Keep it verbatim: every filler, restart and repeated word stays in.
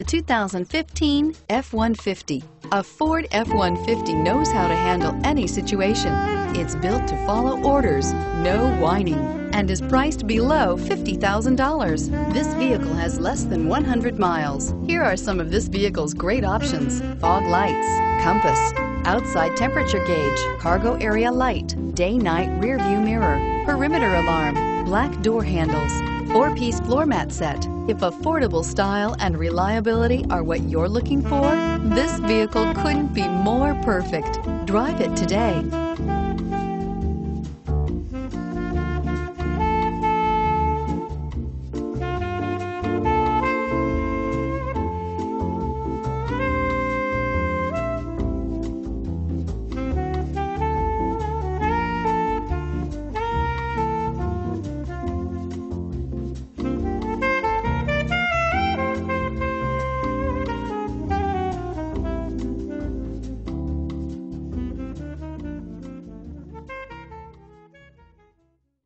The two thousand fifteen F one fifty. A Ford F one fifty knows how to handle any situation. It's built to follow orders, no whining, and is priced below fifty thousand dollars. This vehicle has less than one hundred miles. Here are some of this vehicle's great options: fog lights, compass, outside temperature gauge, cargo area light, day-night rear view mirror, perimeter alarm, black door handles, four-piece floor mat set. If affordable style and reliability are what you're looking for, this vehicle couldn't be more perfect. Drive it today.